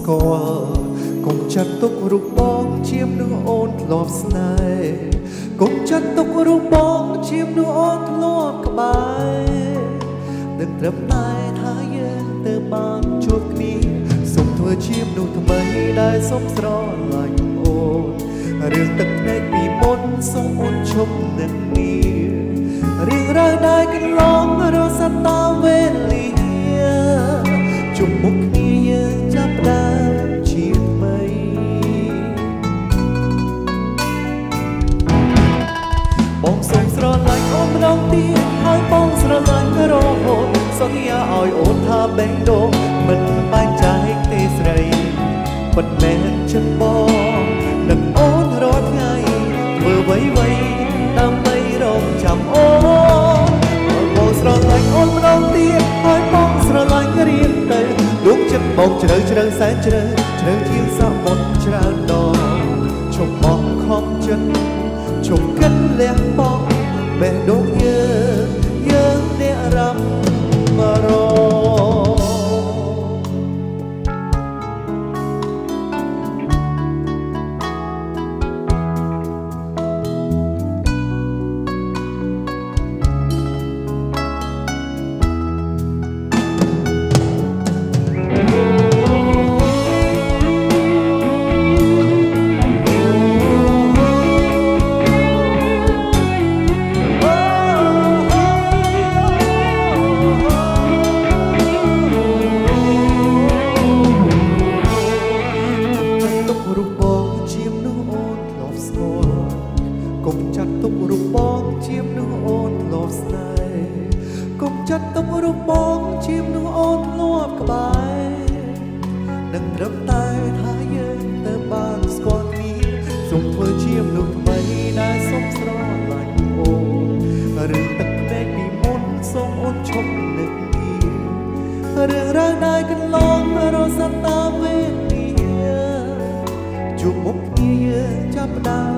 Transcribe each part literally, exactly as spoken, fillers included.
ស្គាល់កុំចាត់ទុករូបបងជាមនុស្សអូនធ្លាប់ស្នេហ៍កុំចាត់ទុករូបបងជាមនុស្សអូនធ្លាប់ក្បែរនឹងត្រឹមតែថាយើងទៅបានជួបគ្នាសូមធ្វើជាមនុស្សថ្មីដែលសូមស្រឡាញ់អូនរឿងទឹកភ្នែកពីមុនសូមអូនឈប់នឹងងាររឿងរ៉ាវដែលកន្លងរសតាមវេលាជុំមុខគ្នាយើងចាប់ដើមជាថ្មីបងសូមស្រឡាញ់អូនម្ដងទៀតហើយបងស្រឡាញ់រហូតសន្យាឲ្យអូនថាបេះដូងមិនបែកចែកទេស្រីប៉ុន្តែចិត្តបងនឹងអូនរាល់ថ្ងៃធ្វើអ្វីអ្វីដើម្បីរងចាំអូនបងស្រឡាញ់អូនម្ដងទៀតហើយបងស្រឡាញ់រៀងទៅដួងចិត្តបងជ្រៅជ្រៅសែនជ្រៅជ្រៅជាងសមុទ្រច្រើនដងឈប់បងខំចិត្តឈប់គិតលះបង់បេះដូងយើងយើងអ្នករំរងកុំចាត់ទុករូបបងជាមនុស្សអូនធ្លាប់ស្នេហ៍កុំចាត់ទុករូបបងជាមនុស្សអូនធ្លាប់ក្បែរនឹងត្រឹមតែថាយើងទៅបានស្គាល់គ្នាសូមធ្វើជាមនុស្សថ្មីដែលសូមស្រឡាញ់អូនរឿងទឹកភ្នែកពីមុនសូមអូនឈប់នឹកងាររឿងរ៉ាវដែលកន្លងរសតាមវេលាជួបមុខគ្នាយើងចាប់ដើម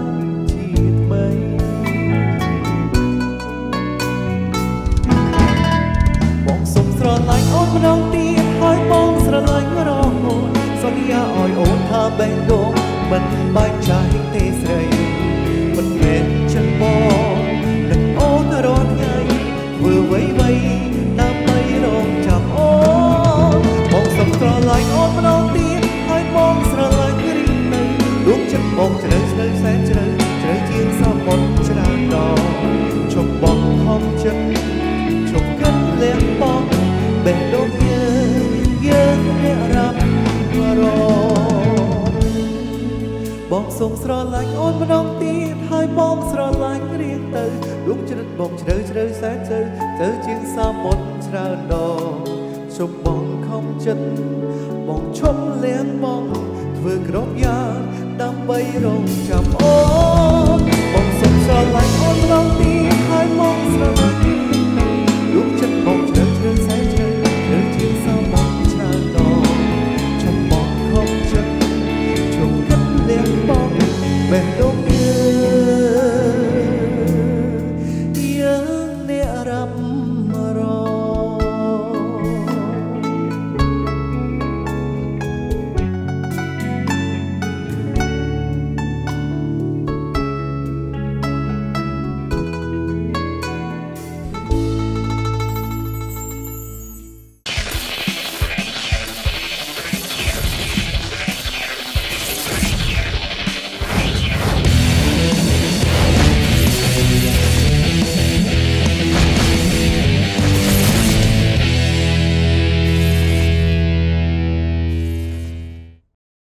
បងសូមស្រឡាញ់អូនម្ដងទៀតហើយបងស្រឡាញ់រហូតសន្យាឲ្យអូនថាបេះដូងមិនបែកចែកទេស្រីមិនមែនចិត្តបងនឹងអូនរាល់ថ្ងៃធ្វើអ្វីអ្វីដើម្បីរងចាំអូនបងសូមស្រឡាញ់អូនម្ដងទៀតហើយបងស្រឡាញ់រីកនៅដួងចិត្តបងជ្រៅជ្រៅសែនជ្រៅជ្រៅជាងសមុទ្រច្រើនដងឈប់បងខំចិត្តឈប់គិតលះបង់បេះដូងយើងយើងអ្នករំរងបងសូមស្រឡាញ់អូនម្ដងទៀតហើយបងស្រឡាញ់រៀងទៅដួងចិត្តបងជ្រៅជ្រៅសែនជ្រៅទៅជាងសមុទ្រច្រើនដងឈប់បងខំចិត្តបងឈប់លះបង់ធ្វើគ្រប់យ៉ាងដើម្បីរងចាំអូនបង